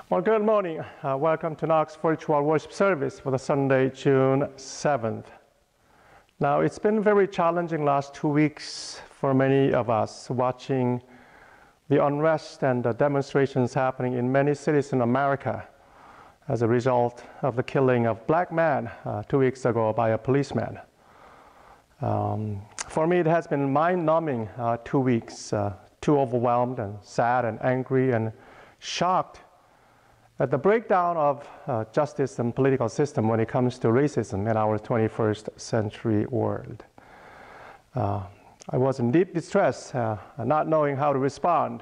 Well, good morning. Welcome to Knox Virtual Worship Service for the Sunday, June 7th. Now, it's been very challenging last 2 weeks for many of us watching the unrest and the demonstrations happening in many cities in America as a result of the killing of black man 2 weeks ago by a policeman. For me, it has been mind-numbing 2 weeks, too overwhelmed and sad and angry and shocked at the breakdown of justice and political system when it comes to racism in our 21st century world. I was in deep distress, not knowing how to respond.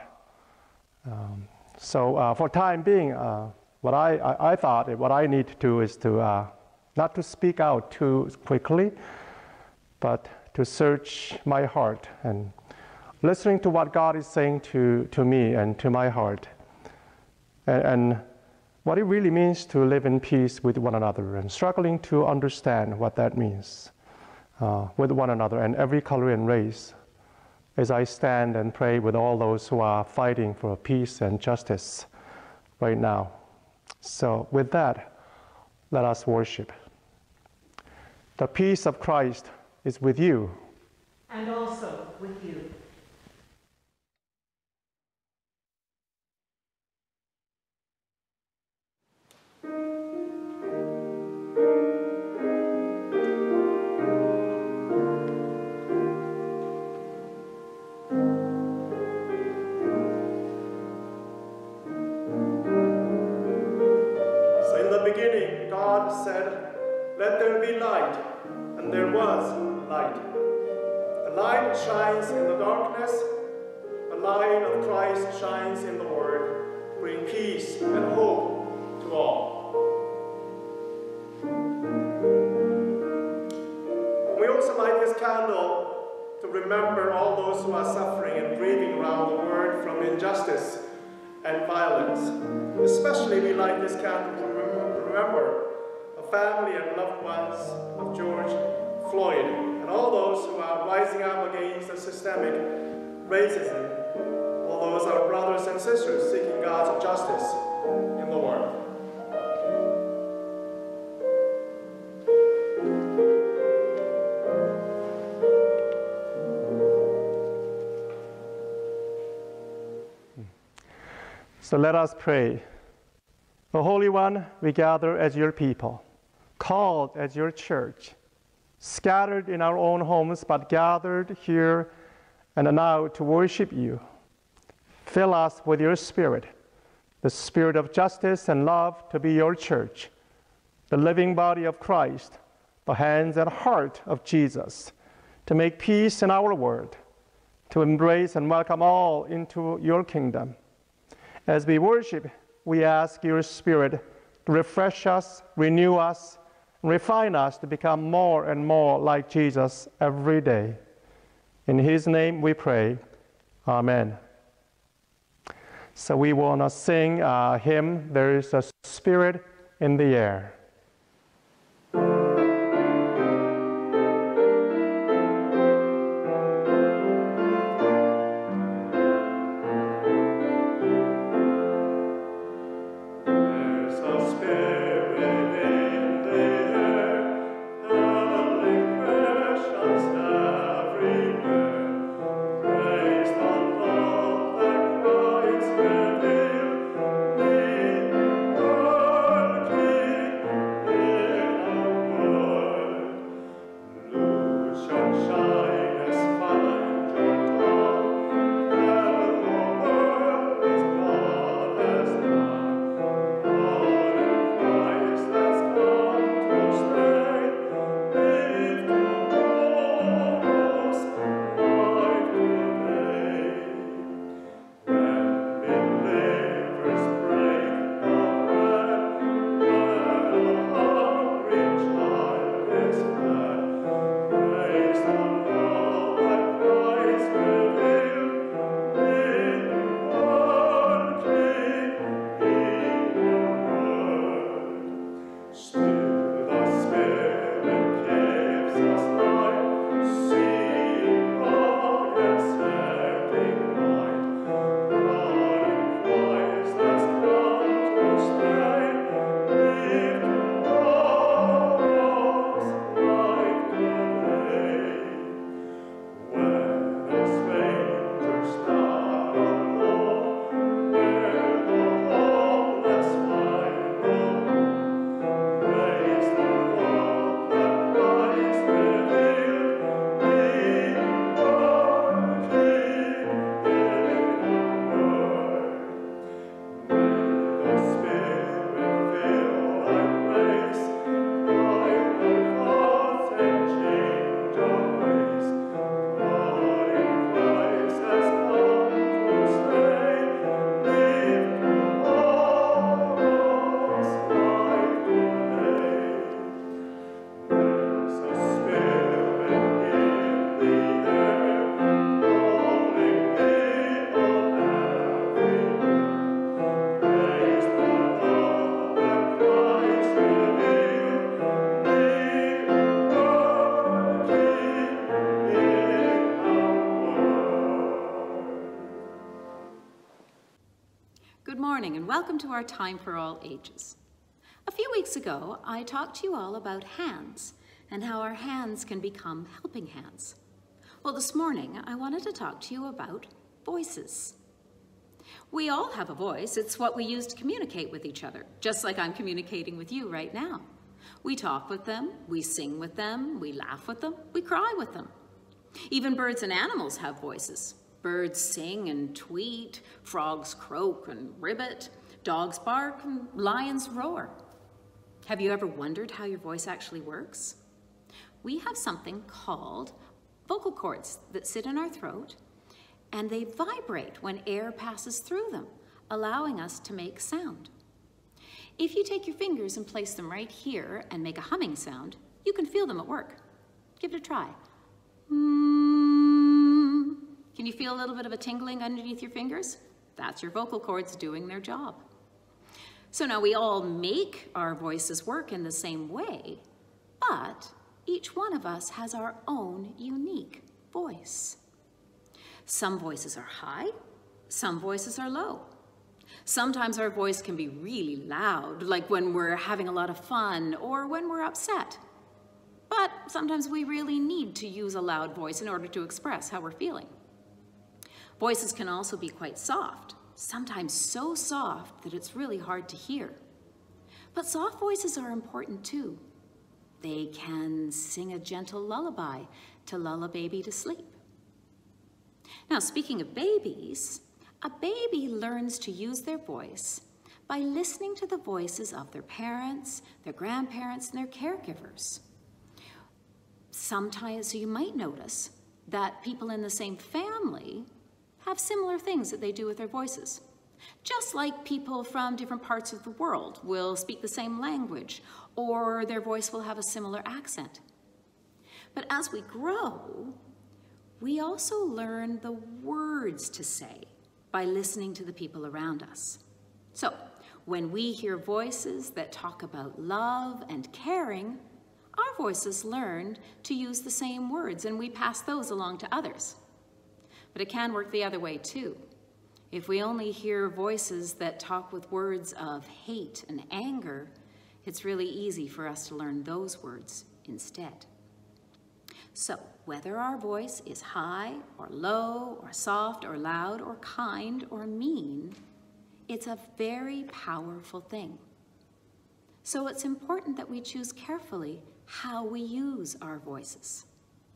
So for time being, what I thought what I need to do is to not to speak out too quickly, but to search my heart and listening to what God is saying to me and to my heart. And what it really means to live in peace with one another, and struggling to understand what that means with one another and every color and race, as I stand and pray with all those who are fighting for peace and justice right now. So with that, let us worship. The peace of Christ is with you. And also with you. God said, "Let there be light," and there was light. The light shines in the darkness. The light of Christ shines in the Word, bringing peace and hope to all. We also light this candle to remember all those who are suffering and grieving around the world from injustice and violence. Especially we light this candle to remember the family and loved ones of George Floyd and all those who are rising up against the systemic racism, all those our brothers and sisters seeking God's justice in the world. So let us pray. The Holy One, we gather as your people, called as your church, scattered in our own homes, but gathered here and now to worship you. Fill us with your Spirit, the Spirit of justice and love, to be your church, the living body of Christ, the hands and heart of Jesus, to make peace in our world, to embrace and welcome all into your kingdom. As we worship, we ask your Spirit to refresh us, renew us, and refine us to become more and more like Jesus every day. In his name we pray. Amen. So we want to sing a hymn, "There is a Spirit in the Air." Oh morning and welcome to our Time for All Ages. A few weeks ago, I talked to you all about hands and how our hands can become helping hands. Well, this morning, I wanted to talk to you about voices. We all have a voice. It's what we use to communicate with each other, just like I'm communicating with you right now. We talk with them, we sing with them, we laugh with them, we cry with them. Even birds and animals have voices. Birds sing and tweet, frogs croak and ribbit, dogs bark and lions roar. Have you ever wondered how your voice actually works? We have something called vocal cords that sit in our throat, and they vibrate when air passes through them, allowing us to make sound. If you take your fingers and place them right here and make a humming sound, you can feel them at work. Give it a try. Can you feel a little bit of a tingling underneath your fingers? That's your vocal cords doing their job. So now we all make our voices work in the same way, but each one of us has our own unique voice. Some voices are high, some voices are low. Sometimes our voice can be really loud, like when we're having a lot of fun or when we're upset. But sometimes we really need to use a loud voice in order to express how we're feeling. Voices can also be quite soft, sometimes so soft that it's really hard to hear. But soft voices are important too. They can sing a gentle lullaby to lull a baby to sleep. Now, speaking of babies, a baby learns to use their voice by listening to the voices of their parents, their grandparents, and their caregivers. Sometimes you might notice that people in the same family have similar things that they do with their voices. Just like people from different parts of the world will speak the same language, or their voice will have a similar accent. But as we grow, we also learn the words to say by listening to the people around us. So when we hear voices that talk about love and caring, our voices learned to use the same words, and we pass those along to others. But it can work the other way too. If we only hear voices that talk with words of hate and anger, it's really easy for us to learn those words instead. So whether our voice is high or low or soft or loud or kind or mean, it's a very powerful thing. So it's important that we choose carefully how we use our voices.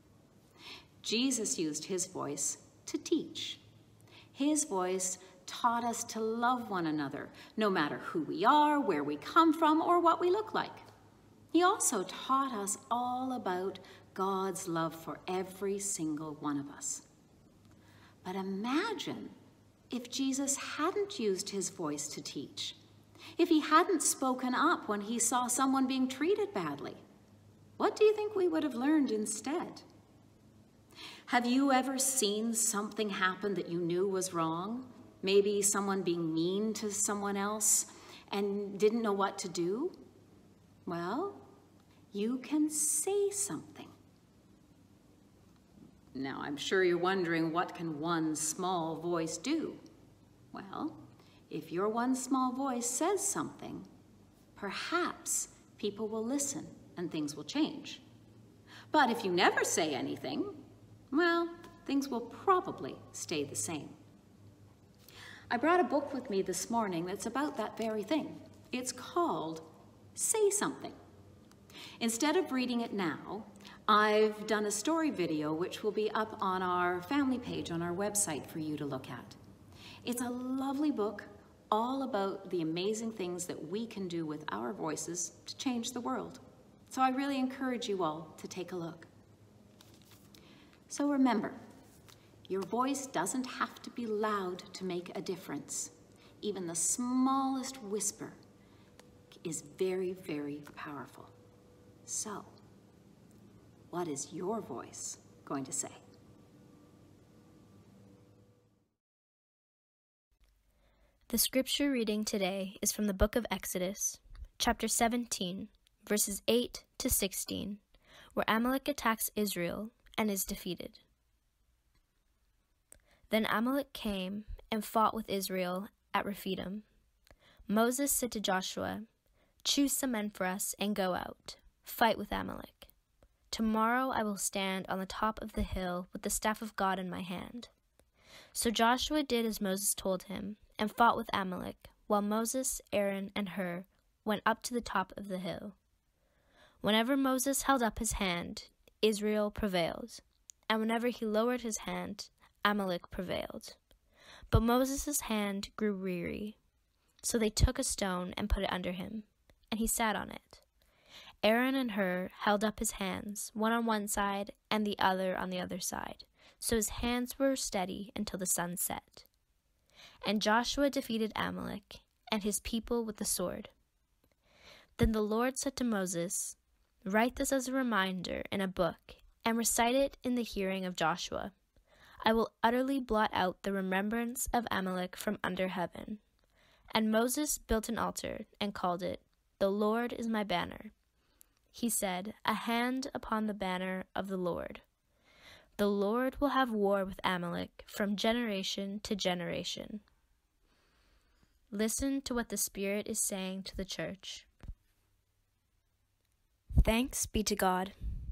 Jesus used his voice to teach. His voice taught us to love one another, no matter who we are, where we come from, or what we look like. He also taught us all about God's love for every single one of us. But imagine if Jesus hadn't used his voice to teach, if he hadn't spoken up when he saw someone being treated badly. What do you think we would have learned instead? Have you ever seen something happen that you knew was wrong? Maybe someone being mean to someone else and didn't know what to do? Well, you can say something. Now, I'm sure you're wondering, what can one small voice do? Well, if your one small voice says something, perhaps people will listen and things will change. But if you never say anything, well, things will probably stay the same. I brought a book with me this morning that's about that very thing. It's called Say Something. Instead of reading it now, I've done a story video which will be up on our family page on our website for you to look at. It's a lovely book all about the amazing things that we can do with our voices to change the world. So I really encourage you all to take a look. So remember, your voice doesn't have to be loud to make a difference. Even the smallest whisper is very, very powerful. So, what is your voice going to say? The scripture reading today is from the book of Exodus, chapter 17, verses 8 to 16, where Amalek attacks Israel and is defeated. Then Amalek came and fought with Israel at Rephidim. Moses said to Joshua, "Choose some men for us and go out, fight with Amalek. Tomorrow I will stand on the top of the hill with the staff of God in my hand." So Joshua did as Moses told him and fought with Amalek, while Moses, Aaron, and Hur went up to the top of the hill. Whenever Moses held up his hand, Israel prevailed, and whenever he lowered his hand, Amalek prevailed. But Moses' hand grew weary, so they took a stone and put it under him, and he sat on it. Aaron and Hur held up his hands, one on one side and the other on the other side, so his hands were steady until the sun set. And Joshua defeated Amalek and his people with the sword. Then the Lord said to Moses, "Write this as a reminder in a book and recite it in the hearing of Joshua. I will utterly blot out the remembrance of Amalek from under heaven." And Moses built an altar and called it, "The Lord is my banner." He said, "A hand upon the banner of the Lord. The Lord will have war with Amalek from generation to generation." Listen to what the Spirit is saying to the church. Thanks be to God.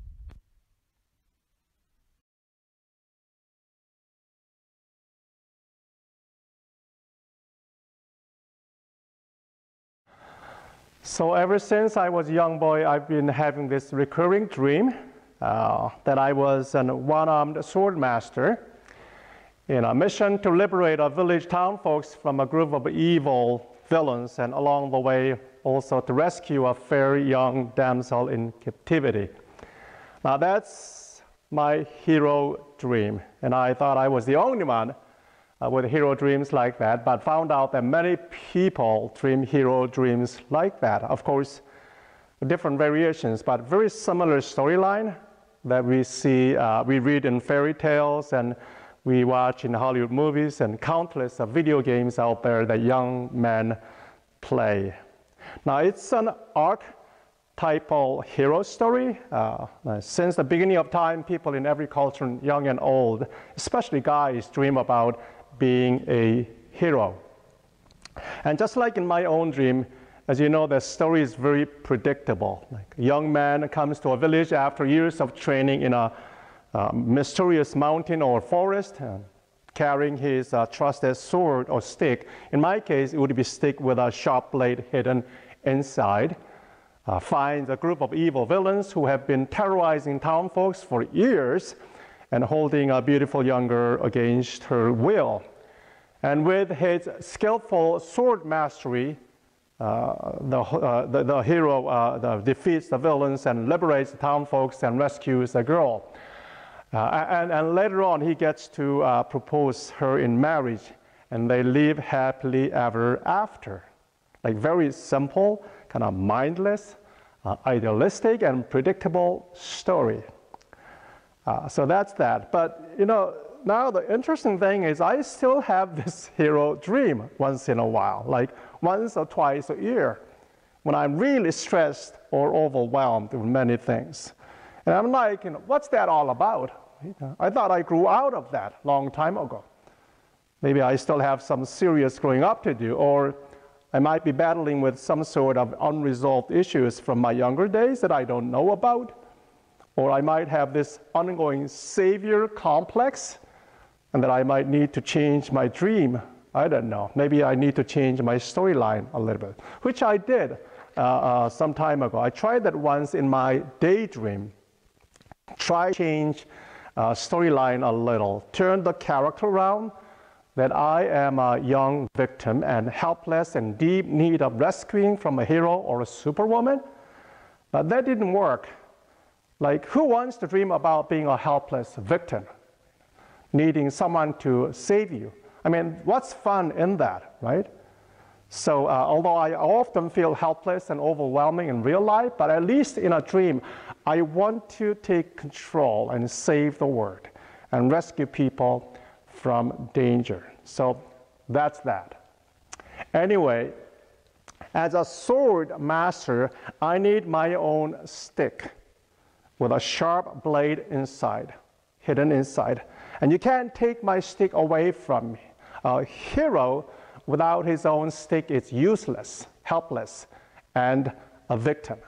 So ever since I was a young boy, I've been having this recurring dream that I was a one-armed sword master in a mission to liberate our village town folks from a group of evil villains, and along the way also to rescue a fair young damsel in captivity. Now that's my hero dream, and I thought I was the only one with hero dreams like that, but found out that many people dream hero dreams like that. Of course, different variations, but very similar storyline that we see, we read in fairy tales and we watch in Hollywood movies and countless video games out there that young men play. Now it's an archetypal hero story. Since the beginning of time, people in every culture, young and old, especially guys, dream about being a hero. And just like in my own dream, as you know, the story is very predictable. Like a young man comes to a village after years of training in a mysterious mountain or forest, carrying his trusted sword or stick. In my case, it would be a stick with a sharp blade hidden inside. Finds a group of evil villains who have been terrorizing town folks for years and holding a beautiful young girl against her will. And with his skillful sword mastery, the hero defeats the villains and liberates the town folks and rescues the girl. And later on, he gets to propose her in marriage, and they live happily ever after. Like very simple, kind of mindless, idealistic, and predictable story. So that's that. But you know, now the interesting thing is I still have this hero dream once in a while, like once or twice a year, when I'm really stressed or overwhelmed with many things. And I'm like, you know, what's that all about? I thought I grew out of that long time ago. Maybe I still have some serious growing up to do, or I might be battling with some sort of unresolved issues from my younger days that I don't know about. Or I might have this ongoing savior complex, and that I might need to change my dream. I don't know. Maybe I need to change my storyline a little bit, which I did some time ago. I tried that once in my daydream. Try to change storyline a little, turn the character around, that I am a young victim and helpless and deep need of rescuing from a hero or a superwoman. But that didn't work. Like, who wants to dream about being a helpless victim, needing someone to save you? I mean, what's fun in that, right? So although I often feel helpless and overwhelming in real life, but at least in a dream, I want to take control and save the world and rescue people from danger. So that's that. Anyway, as a sword master, I need my own stick with a sharp blade inside, hidden inside. And you can't take my stick away from me. A hero without his own stick is useless, helpless, and a victim.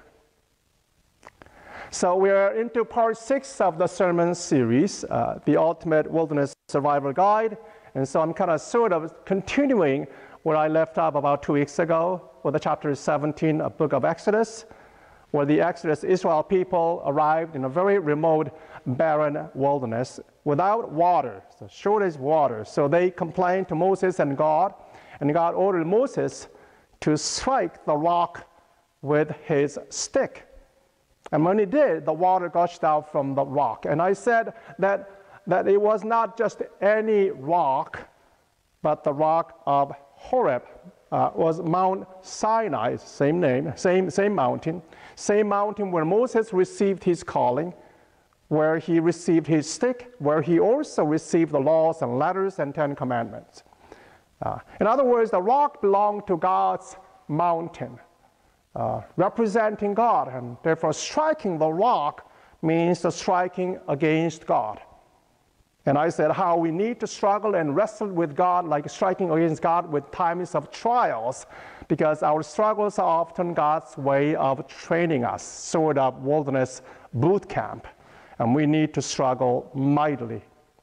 So we're into part 6 of the sermon series, The Ultimate Wilderness Survival Guide. And so I'm kind of sort of continuing where I left off about 2 weeks ago with the chapter 17 of book of Exodus, where the Exodus Israel people arrived in a very remote, barren wilderness without water, so shortage of water. So they complained to Moses and God ordered Moses to strike the rock with his stick. And when he did, the water gushed out from the rock. And I said that it was not just any rock, but the rock of Horeb was Mount Sinai, same name, same mountain where Moses received his calling, where he received his stick, where he also received the laws and letters and 10 commandments. In other words, the rock belonged to God's mountain, representing God, and therefore striking the rock means the striking against God. And I said how we need to struggle and wrestle with God like striking against God with times of trials, because our struggles are often God's way of training us, sort of wilderness boot camp, and we need to struggle mightily.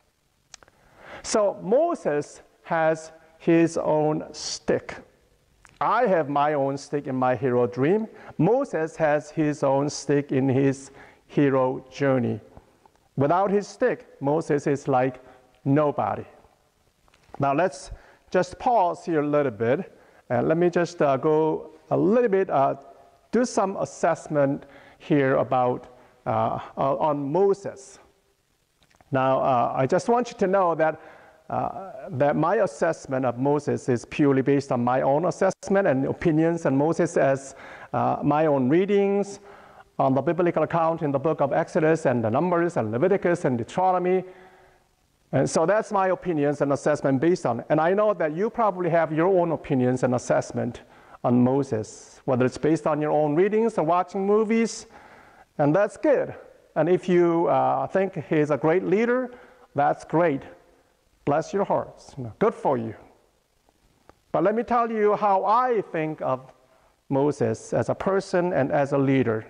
So Moses has his own stick. I have my own stick in my hero dream. Moses has his own stick in his hero journey. Without his stick, Moses is like nobody. Now let's just pause here a little bit, and let me just go a little bit, do some assessment here about on Moses. Now I just want you to know that my assessment of Moses is purely based on my own assessment and opinions, and Moses as my own readings on the biblical account in the book of Exodus and the Numbers and Leviticus and Deuteronomy. And so that's my opinions and assessment based on it. And I know that you probably have your own opinions and assessment on Moses, whether it's based on your own readings or watching movies, and that's good. And if you think he's a great leader, that's great. Bless your hearts. Good for you. But let me tell you how I think of Moses as a person and as a leader.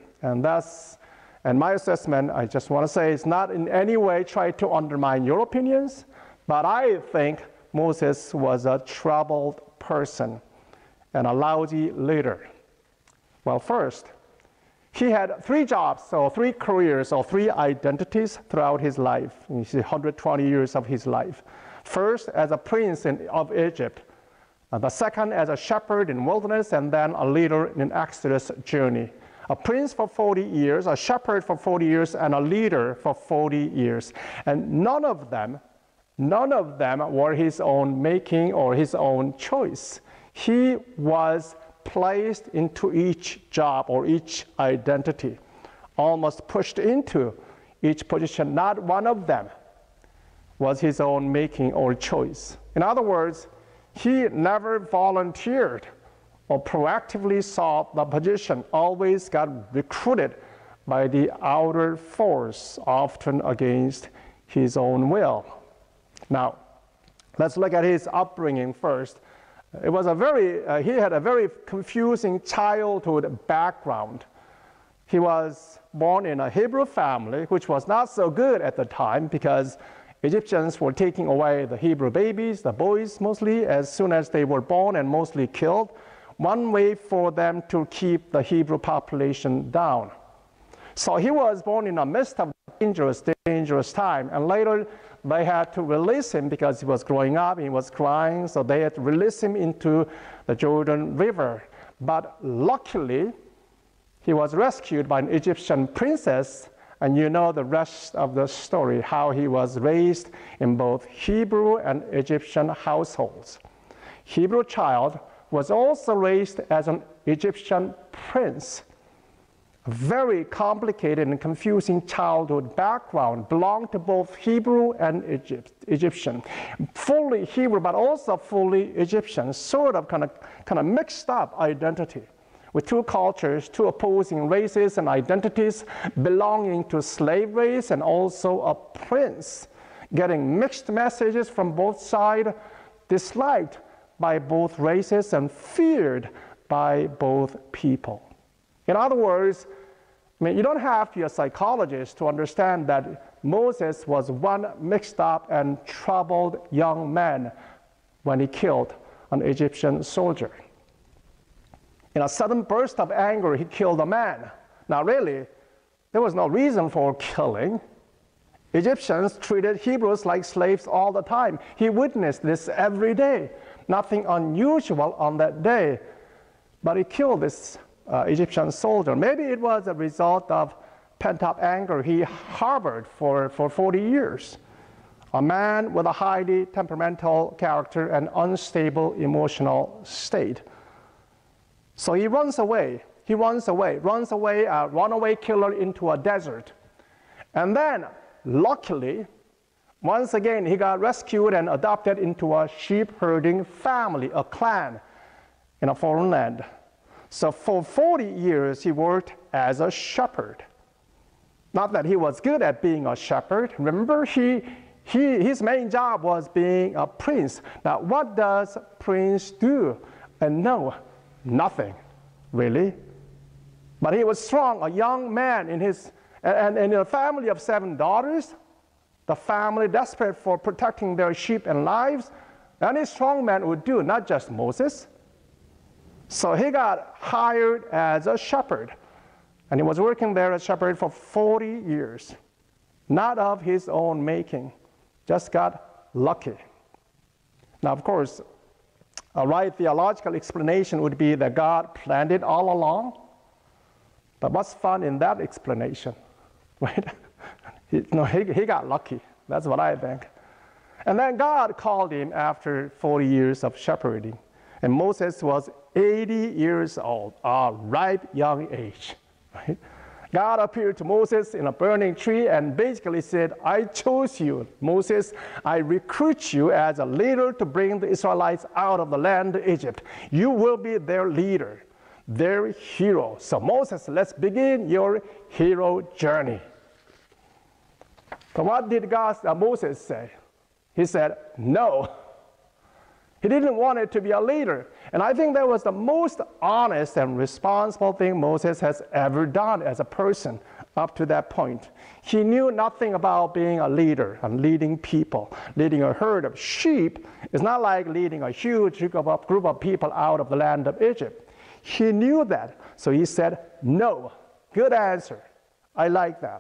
And my assessment, I just want to say, is not in any way try to undermine your opinions, but I think Moses was a troubled person and a lousy leader. Well, first, he had 3 jobs, or 3 careers, or 3 identities throughout his life, 120 years of his life. First, as a prince of Egypt. The second, as a shepherd in wilderness, and then a leader in Exodus journey. A prince for 40 years, a shepherd for 40 years, and a leader for 40 years. And none of them were his own making or his own choice. He was placed into each job or each identity, almost pushed into each position. Not one of them was his own making or choice. In other words, he never volunteered or proactively sought the position, always got recruited by the outer force, often against his own will. Now, let's look at his upbringing first. It was he had a very confusing childhood background. He was born in a Hebrew family, which was not so good at the time because Egyptians were taking away the Hebrew babies, the boys mostly, as soon as they were born and mostly killed. One way for them to keep the Hebrew population down. So he was born in the midst of dangerous time, and later they had to release him because he was growing up, he was crying, so they had to release him into the Jordan River. But luckily, he was rescued by an Egyptian princess, and you know the rest of the story, how he was raised in both Hebrew and Egyptian households. Hebrew child was also raised as an Egyptian prince. A very complicated and confusing childhood background, belonged to both Hebrew and Egyptian. Fully Hebrew, but also fully Egyptian, sort of kind of mixed up identity with 2 cultures, 2 opposing races and identities, belonging to slave race and also a prince, getting mixed messages from both sides, disliked by both races and feared by both people. In other words, you don't have to be a psychologist to understand that Moses was one mixed up and troubled young man when he killed an Egyptian soldier. In a sudden burst of anger, he killed a man. Now really, there was no reason for killing. Egyptians treated Hebrews like slaves all the time. He witnessed this every day. Nothing unusual on that day. But he killed this Egyptian soldier. Maybe it was a result of pent-up anger he harbored for 40 years. A man with a highly temperamental character and unstable emotional state. So he runs away. A runaway killer into a desert. And then, luckily, once again, he got rescued and adopted into a sheep-herding family, a clan in a foreign land. So for 40 years, he worked as a shepherd. Not that he was good at being a shepherd. Remember, his main job was being a prince. Now, what does prince do? And no, nothing, really. But he was strong, a young man and in a family of 7 daughters, the family desperate for protecting their sheep and lives, any strong man would do, not just Moses. So he got hired as a shepherd, and he was working there as a shepherd for 40 years, not of his own making, just got lucky. Now, of course, a right theological explanation would be that God planned it all along. But what's fun in that explanation, right? He got lucky. That's what I think. And then God called him after 40 years of shepherding. And Moses was 80 years old, a ripe young age, right? God appeared to Moses in a burning tree and basically said, I chose you, Moses. I recruit you as a leader to bring the Israelites out of the land of Egypt. You will be their leader, their hero. So Moses, let's begin your hero journey. But what did Moses say? He said, no. He didn't want it to be a leader. And I think that was the most honest and responsible thing Moses has ever done as a person up to that point. He knew nothing about being a leader and leading people. Leading a herd of sheep is not like leading a huge group of people out of the land of Egypt. He knew that. So he said, no. Good answer. I like that.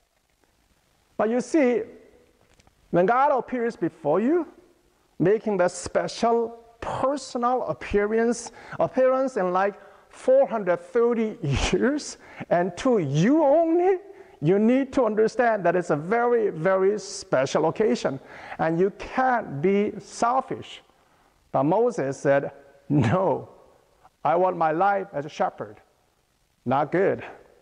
But you see, when God appears before you, making the special personal appearance in like 430 years, and to you only, you need to understand that it's a very, very special occasion, and you can't be selfish. But Moses said, no, I want my life as a shepherd. Not good.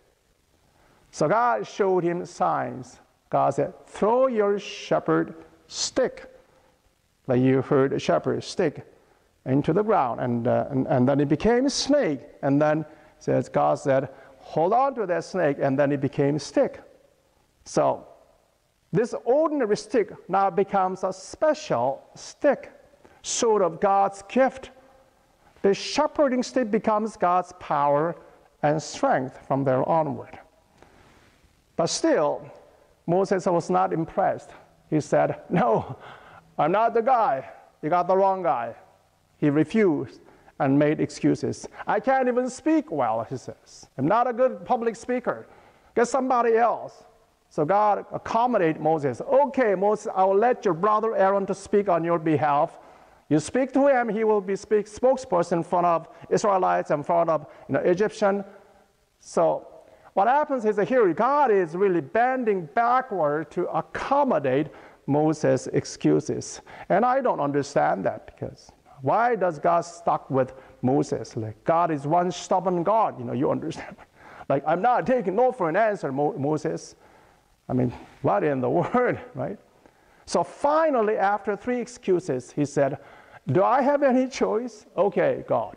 So God showed him signs. God said, throw your shepherd stick, that you heard a shepherd stick, into the ground. And then it became a snake. And then God said, hold on to that snake. And then it became a stick. So this ordinary stick now becomes a special stick, sort of God's gift. The shepherding stick becomes God's power and strength from there onward. But still, Moses was not impressed. He said, no, I'm not the guy. You got the wrong guy. He refused and made excuses. I can't even speak well, he says. I'm not a good public speaker. Get somebody else. So God accommodated Moses. Okay, Moses, I will let your brother Aaron to speak on your behalf. You speak to him, he will be spokesperson in front of Israelites, in front of Egyptian. So what happens is that here God is really bending backward to accommodate Moses' excuses. And I don't understand that, because why does God stuck with Moses? Like, God is one stubborn God, you understand. Like, I'm not taking no for an answer, Moses. I mean, what in the world, right? So finally, after 3 excuses, he said, do I have any choice? Okay, God.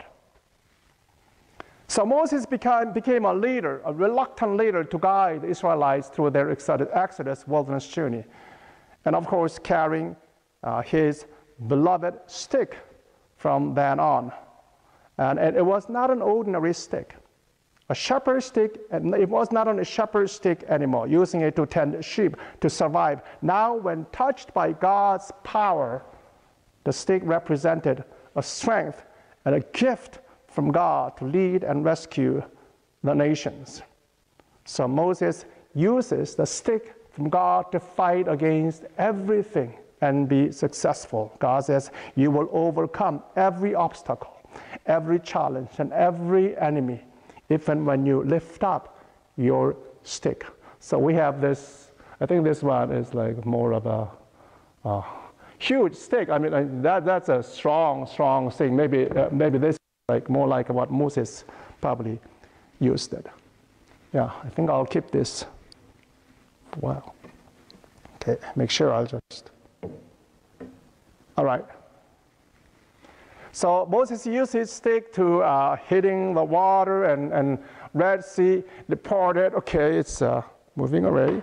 So Moses became a leader, a reluctant leader to guide the Israelites through their Exodus wilderness journey. And of course, carrying his beloved stick from then on. And it was not an ordinary stick. A shepherd's stick, and it was not only a shepherd's stick anymore, using it to tend sheep to survive. Now, when touched by God's power, the stick represented a strength and a gift from God to lead and rescue the nations. So Moses uses the stick from God to fight against everything and be successful. God says, you will overcome every obstacle, every challenge, and every enemy, even when you lift up your stick. So we have this, I think this one is like more of a huge stick. I mean, that's a strong thing. Maybe this is like more like what Moses probably used it. Yeah, I think I'll keep this. Wow. Okay, make sure I'll just. All right. So Moses used his stick to hitting the water, and Red Sea departed. Okay, it's moving away.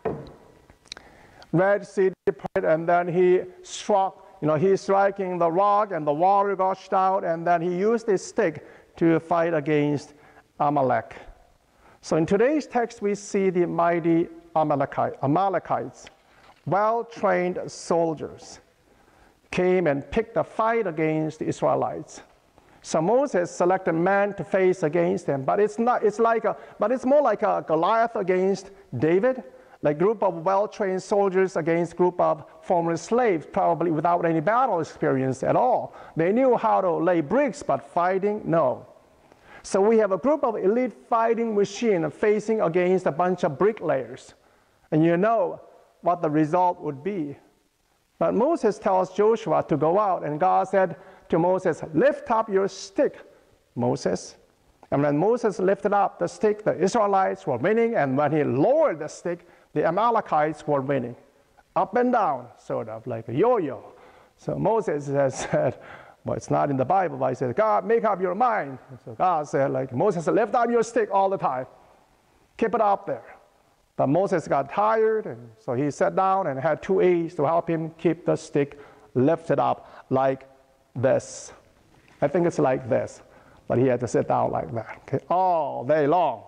Red Sea departed, and then he struck. He's striking the rock, and the water gushed out, and then he used his stick to fight against Amalek. So in today's text, we see the mighty Amalekites, well-trained soldiers, came and picked a fight against the Israelites. So Moses selected men to face against them, but it's more like a Goliath against David, like group of well-trained soldiers against group of former slaves, probably without any battle experience at all. They knew how to lay bricks, but fighting, no. So we have a group of elite fighting machine facing against a bunch of bricklayers. And you know what the result would be. But Moses tells Joshua to go out, and God said to Moses, lift up your stick, Moses. And when Moses lifted up the stick, the Israelites were winning, and when he lowered the stick, the Amalekites were winning. Up and down, sort of like a yo-yo. So Moses has said, well, it's not in the Bible, but he said, God, make up your mind. So God said, like, Moses, lift up your stick all the time. Keep it up there. But Moses got tired, and so he sat down and had 2 aides to help him keep the stick lifted up like this. I think it's like this, but he had to sit down like that, okay, all day long.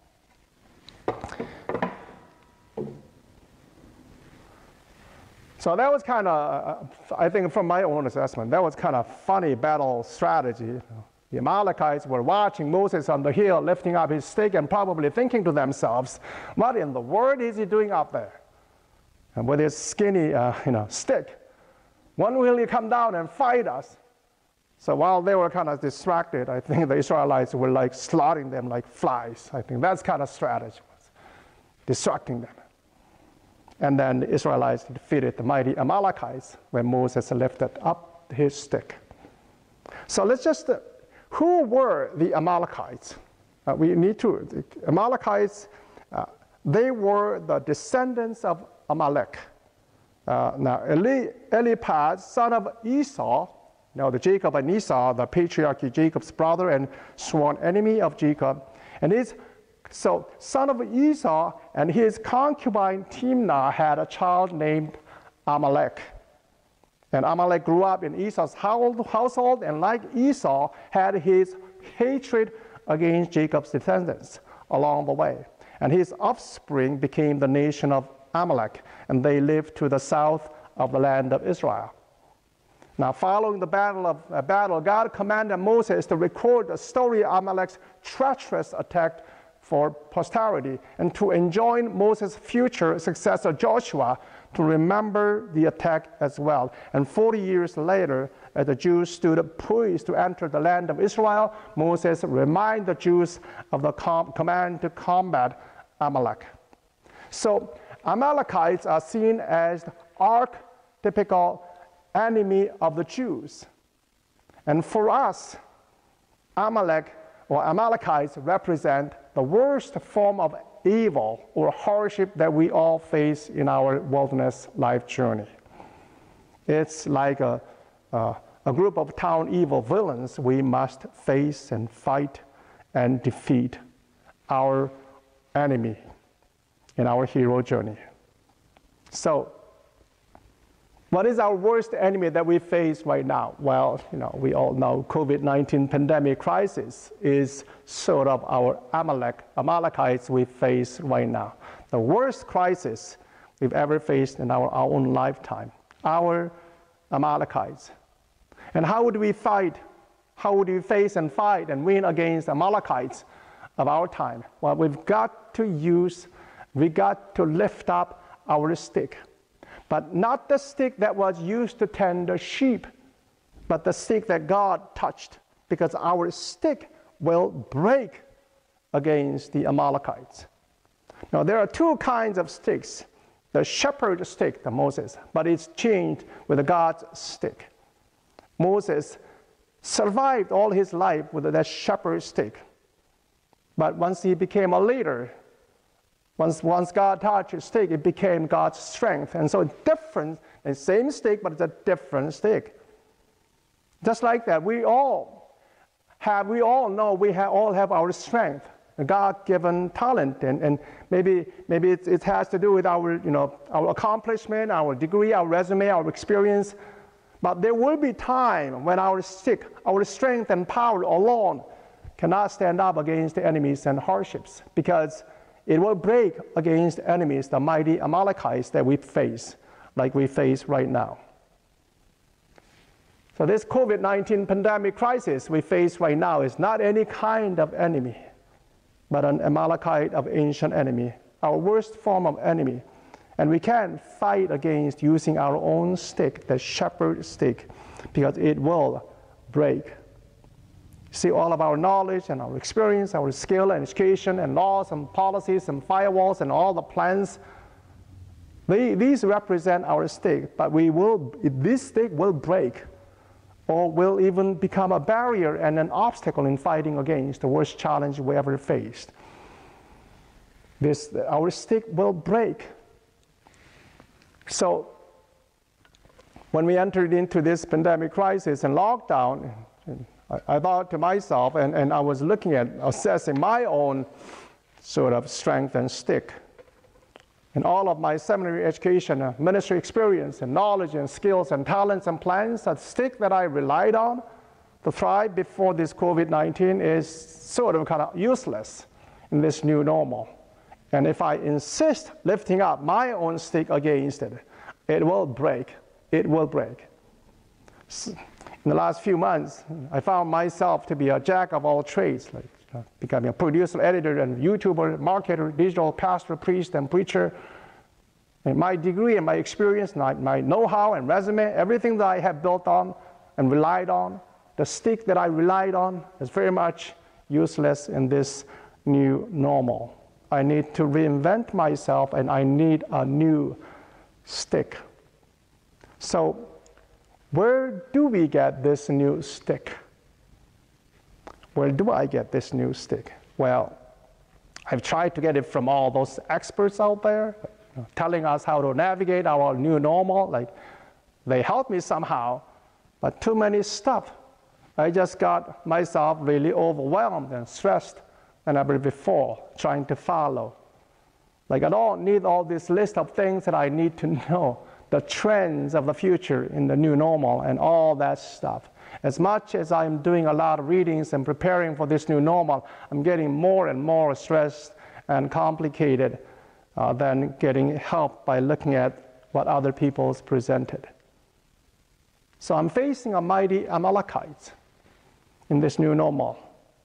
So that was kind of, I think from my own assessment, that was kind of funny battle strategy. The Amalekites were watching Moses on the hill lifting up his stick and probably thinking to themselves, what in the world is he doing up there? And with his skinny stick, when will he come down and fight us? So while they were kind of distracted, I think the Israelites were like slaughtering them like flies. I think that's kind of strategy, distracting them. And then the Israelites defeated the mighty Amalekites when Moses lifted up his stick. So let's just, who were the Amalekites? The Amalekites, they were the descendants of Amalek. Now, Eliphaz, son of Esau, the Jacob and Esau, the patriarch Jacob's brother and sworn enemy of Jacob, so son of Esau and his concubine Timnah had a child named Amalek. And Amalek grew up in Esau's household, and like Esau, had his hatred against Jacob's descendants along the way. And his offspring became the nation of Amalek, and they lived to the south of the land of Israel. Now, following the battle, God commanded Moses to record the story of Amalek's treacherous attack for posterity, and to enjoin Moses' future successor Joshua to remember the attack as well. And 40 years later, as the Jews stood poised to enter the land of Israel, Moses reminded the Jews of the command to combat Amalek. So Amalekites are seen as the archetypical enemy of the Jews. And for us, Amalek or Amalekites represent the worst form of evil or hardship that we all face in our wilderness life journey. It's like a group of town evil villains we must face and fight and defeat, our enemy in our hero journey. So What is our worst enemy that we face right now? Well, we all know COVID-19 pandemic crisis is sort of our Amalekites we face right now. The worst crisis we've ever faced in our own lifetime. Our Amalekites. And how would we fight? How would we face and fight and win against Amalekites of our time? Well, we've got to lift up our stick. But not the stick that was used to tend the sheep, but the stick that God touched, because our stick will break against the Amalekites. Now, there are two kinds of sticks. The shepherd stick, the Moses, but it's changed with God's stick. Moses survived all his life with that shepherd stick. But once he became a leader, once God touched his stick, it became God's strength. And so different, the same stick, but it's a different stick. Just like that, we all know we all have our strength, a God-given talent, and maybe it has to do with our accomplishment, our degree, our resume, our experience. But there will be time when our stick, our strength and power alone cannot stand up against the enemies and hardships, because it will break against enemies, the mighty Amalekites that we face, like we face right now. So this COVID-19 pandemic crisis we face right now is not any kind of enemy, but an Amalekite of ancient enemy, our worst form of enemy. And we can't fight against using our own stick, the shepherd stick, because it will break. See, all of our knowledge and our experience, our skill and education and laws and policies and firewalls and all the plans, these represent our stick, but this stick will break or will even become a barrier and an obstacle in fighting against the worst challenge we ever faced. Our stick will break. So when we entered into this pandemic crisis and lockdown, I thought to myself, and I was looking at assessing my own sort of strength and stick. And all of my seminary education, ministry experience, and knowledge and skills and talents and plans, that stick that I relied on to thrive before this COVID-19 is sort of kind of useless in this new normal. And if I insist lifting up my own stick against it, it will break. It will break. In the last few months, I found myself to be a jack of all trades, like becoming a producer, editor, and YouTuber, marketer, digital pastor, priest, and preacher. And my degree and my experience, my know-how and resume, everything that I have built on and relied on, the stick that I relied on is very much useless in this new normal. I need to reinvent myself, and I need a new stick. So, where do we get this new stick? Where do I get this new stick? Well, I've tried to get it from all those experts out there, telling us how to navigate our new normal. Like, they helped me somehow, but too many stuff. I just got myself really overwhelmed and stressed than ever before, trying to follow. Like, I don't need all this list of things that I need to know, the trends of the future in the new normal and all that stuff. As much as I'm doing a lot of readings and preparing for this new normal, I'm getting more and more stressed and complicated than getting help by looking at what other people's presented. So I'm facing a mighty Amalekite in this new normal.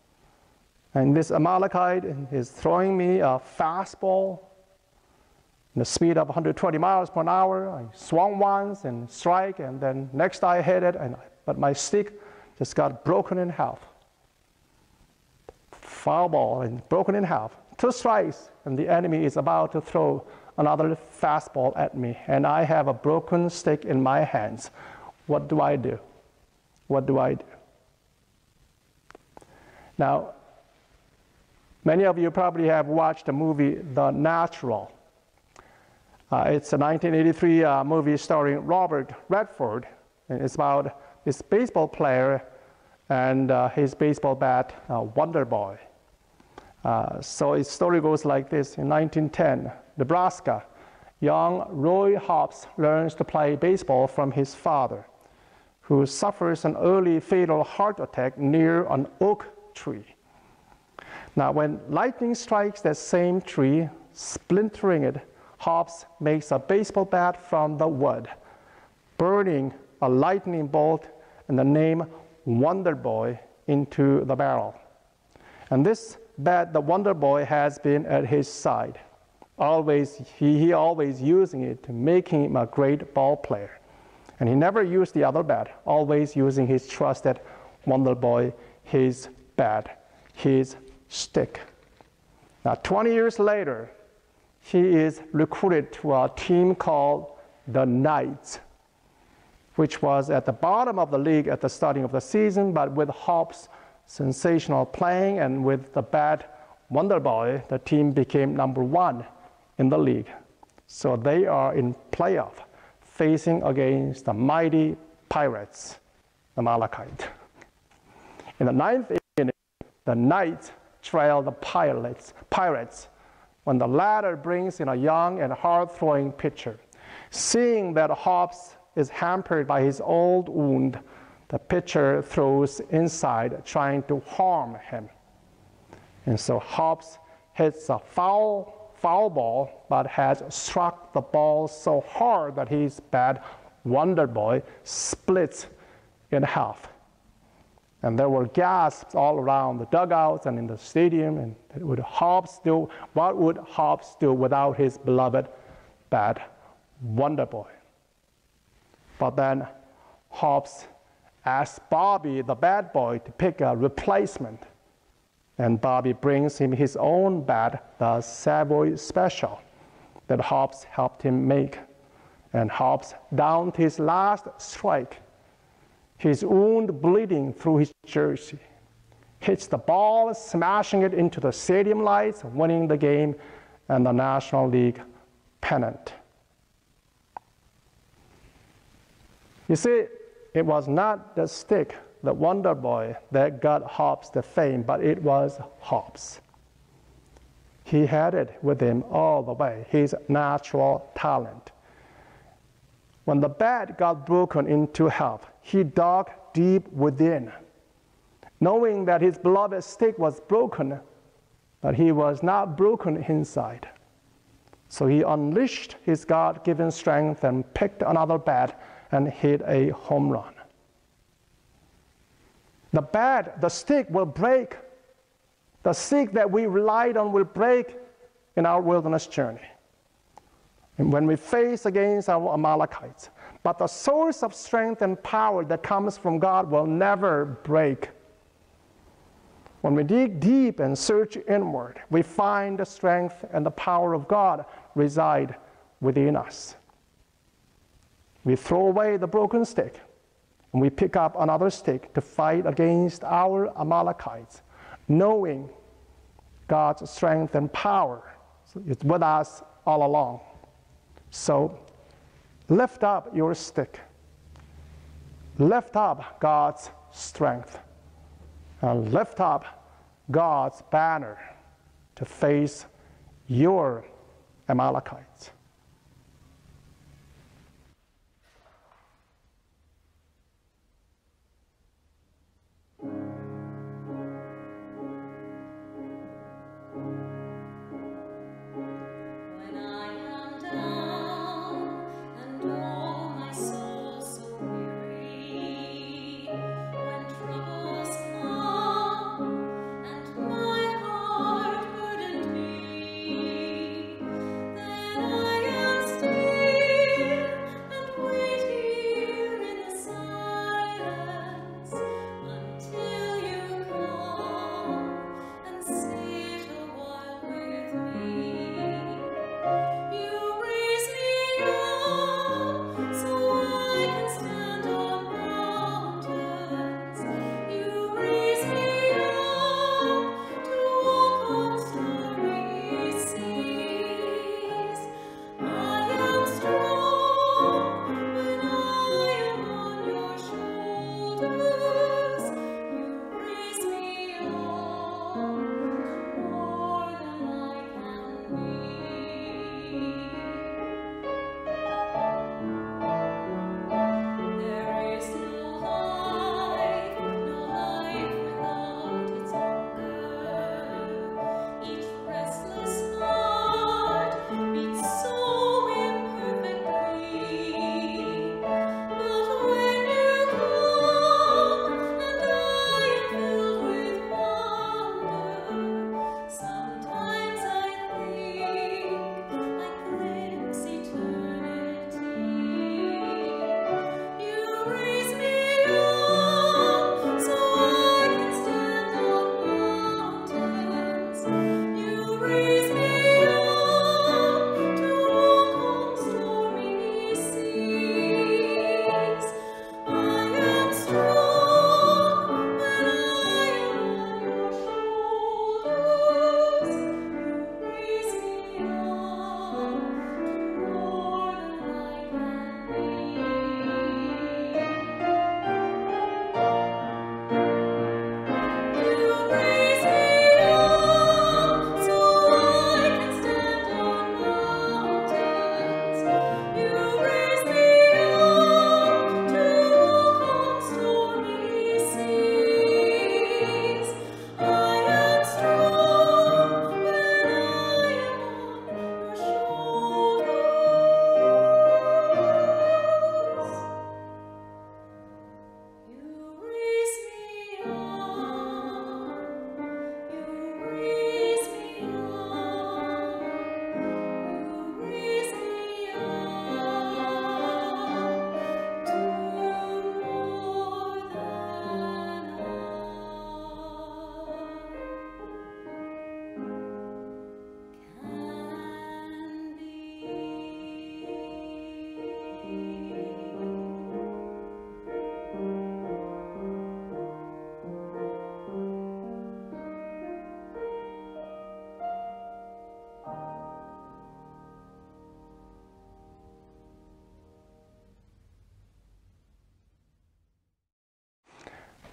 And this Amalekite is throwing me a fastball in the speed of 120 miles per hour. I swung once and strike, and then next I hit it, but my stick just got broken in half. Foul ball and broken in half. 2 strikes, and the enemy is about to throw another fastball at me, and I have a broken stick in my hands. What do I do? What do I do? Now, many of you probably have watched the movie The Natural. It's a 1983 movie starring Robert Redford. And it's about this baseball player and his baseball bat, Wonder Boy. So its story goes like this. In 1910, Nebraska, young Roy Hobbs learns to play baseball from his father, who suffers an early fatal heart attack near an oak tree. Now, when lightning strikes that same tree, splintering it, Hobbs makes a baseball bat from the wood, burning a lightning bolt and the name Wonder Boy into the barrel. And this bat, the Wonder Boy, has been at his side. He always using it to make him a great ball player. And he never used the other bat, always using his trusted Wonder Boy, his bat, his stick. Now, 20 years later, he is recruited to a team called the Knights, which was at the bottom of the league at the starting of the season, but with Hobbs' sensational playing and with the bat Wonder Boy, the team became #1 in the league. So they are in playoff, facing against the mighty Pirates, the Amalekites. In the 9th inning, the Knights trail the Pirates when the latter brings in a young and hard-throwing pitcher. Seeing that Hobbs is hampered by his old wound, the pitcher throws inside, trying to harm him. And so Hobbs hits a foul ball, but has struck the ball so hard that his bat, Wonder Boy, splits in half. And there were gasps all around the dugouts and in the stadium. And what would Hobbs do without his beloved bat, Wonder Boy? But then Hobbs asked Bobby, the bad boy, to pick a replacement. And Bobby brings him his own bat, the Savoy Special, that Hobbs helped him make. And Hobbs downed his last strike, his wound bleeding through his jersey, hits the ball, smashing it into the stadium lights, winning the game and the National League pennant. You see, it was not the stick, the Wonder Boy, that got Hobbs the fame, but it was Hobbs. He had it with him all the way, his natural talent. When the bat got broken into half, he dug deep within, knowing that his beloved stick was broken, but he was not broken inside. So he unleashed his God-given strength and picked another bat and hit a home run. The stick will break. The stick that we relied on will break in our wilderness journey. And when we face against our Amalekites. But the source of strength and power that comes from God will never break. When we dig deep and search inward, we find the strength and the power of God reside within us. We throw away the broken stick, and we pick up another stick to fight against our Amalekites, knowing God's strength and power is with us all along. So lift up your stick. Lift up God's strength. And lift up God's banner to face your Amalekites. I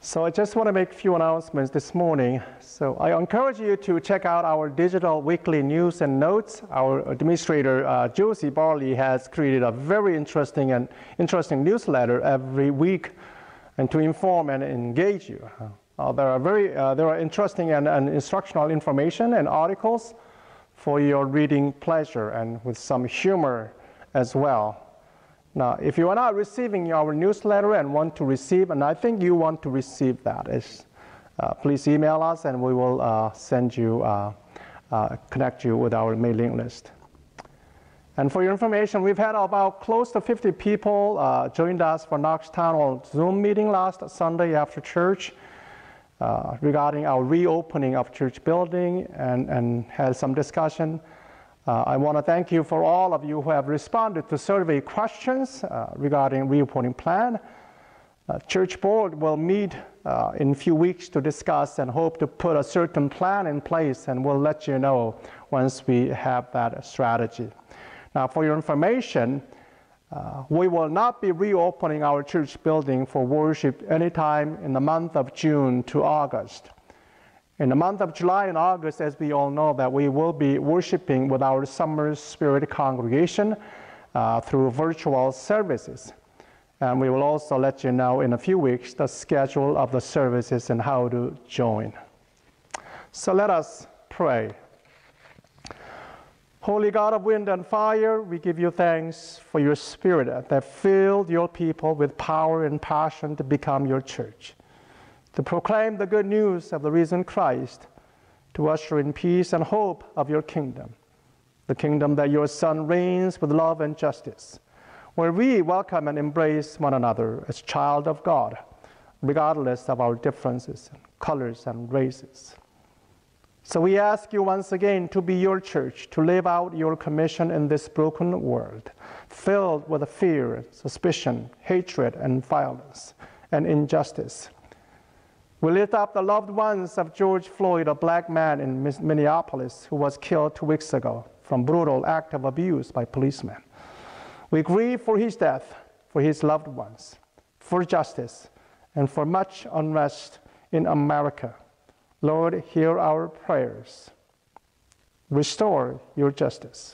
So I just want to make a few announcements this morning. So I encourage you to check out our digital weekly news and notes. Our administrator, Josie Barley, has created a very interesting newsletter every week, and to inform and engage you. There are interesting and instructional information and articles for your reading pleasure, and with some humor as well. Now, if you are not receiving our newsletter and want to receive, and I think you want to receive that, please email us and we will send you, connect you with our mailing list. And for your information, we've had about close to 50 people joined us for Knox Town Hall Zoom meeting last Sunday after church regarding our reopening of church building, and had some discussion. I want to thank you for all of you who have responded to survey questions regarding reopening plan. Church board will meet in a few weeks to discuss and hope to put a certain plan in place, and we'll let you know once we have that strategy. Now, for your information, we will not be reopening our church building for worship anytime in the month of June to August. In the month of July and August, as we all know, that we will be worshiping with our Summer Spirit congregation through virtual services. And we will also let you know in a few weeks the schedule of the services and how to join. So let us pray. Holy God of wind and fire, we give you thanks for your Spirit that filled your people with power and passion to become your church, to proclaim the good news of the risen Christ, to usher in peace and hope of your kingdom, the kingdom that your Son reigns with love and justice, where we welcome and embrace one another as child of God, regardless of our differences, colors, and races. So we ask you once again to be your church, to live out your commission in this broken world, filled with fear, suspicion, hatred, and violence, and injustice. We lift up the loved ones of George Floyd, a black man in Minneapolis who was killed 2 weeks ago from brutal act of abuse by policemen. We grieve for his death, for his loved ones, for justice, and for much unrest in America. Lord, hear our prayers. Restore your justice.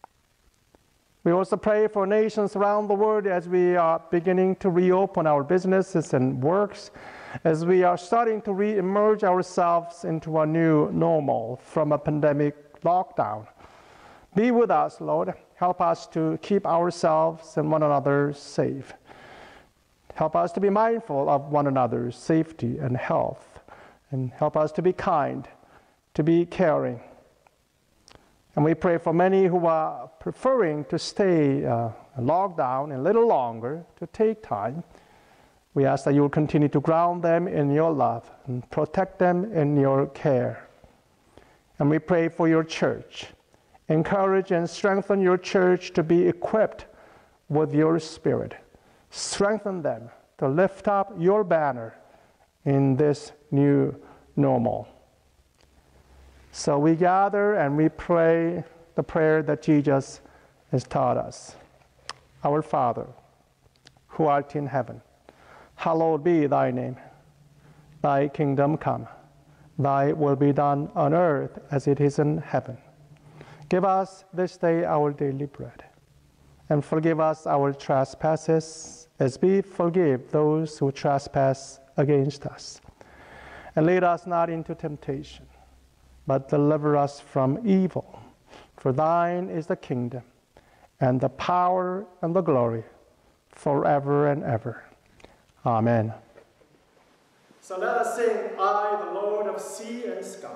We also pray for nations around the world as we are beginning to reopen our businesses and works, as we are starting to re-emerge ourselves into a new normal from a pandemic lockdown. Be with us, Lord. Help us to keep ourselves and one another safe. Help us to be mindful of one another's safety and health, and help us to be kind, to be caring. And we pray for many who are preferring to stay locked down a little longer, to take time. We ask that you will continue to ground them in your love and protect them in your care. And we pray for your church. Encourage and strengthen your church to be equipped with your Spirit. Strengthen them to lift up your banner in this new normal. So we gather and we pray the prayer that Jesus has taught us. Our Father, who art in heaven, hallowed be thy name. Thy kingdom come. Thy will be done on earth as it is in heaven. Give us this day our daily bread, and forgive us our trespasses as we forgive those who trespass against us. And lead us not into temptation, but deliver us from evil. For thine is the kingdom, and the power, and the glory, forever and ever. Amen. So let us sing, I, the Lord of sea and sky.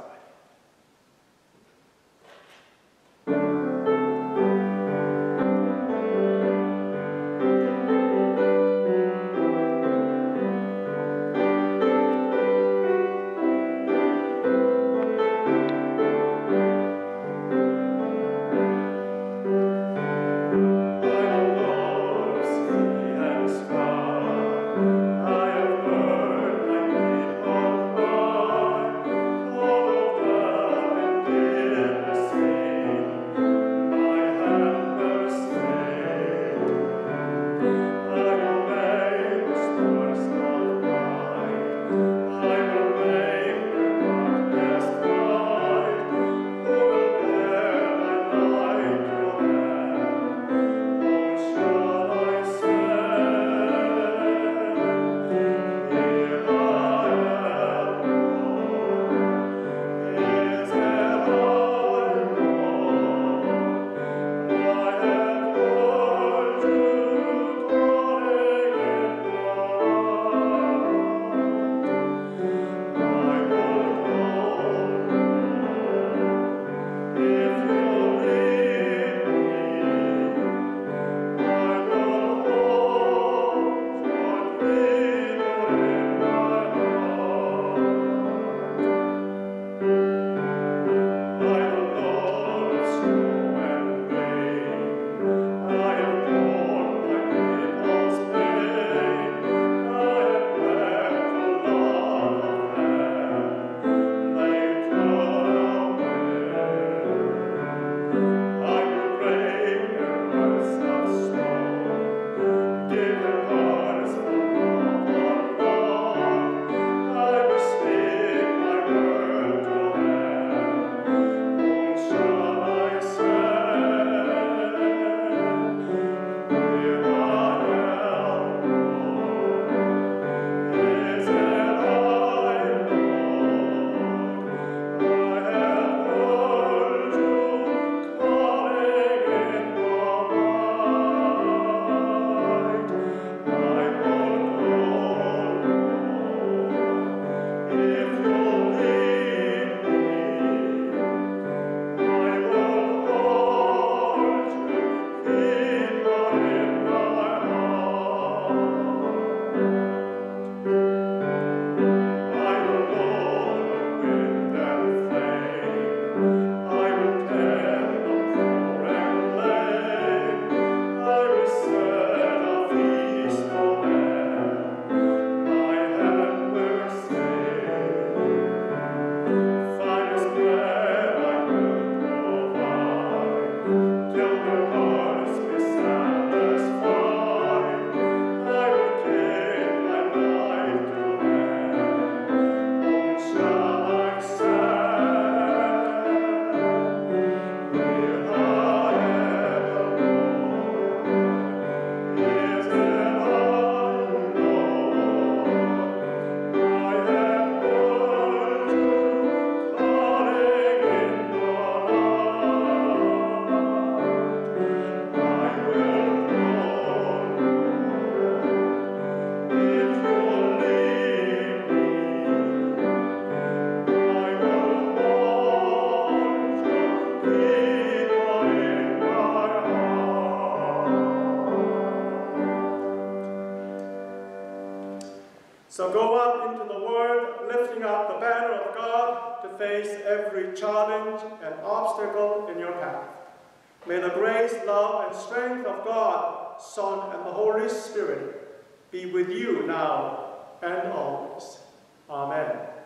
So go out into the world, lifting up the banner of God to face every challenge and obstacle in your path. May the grace, love, and strength of God, Son, and the Holy Spirit be with you now and always. Amen.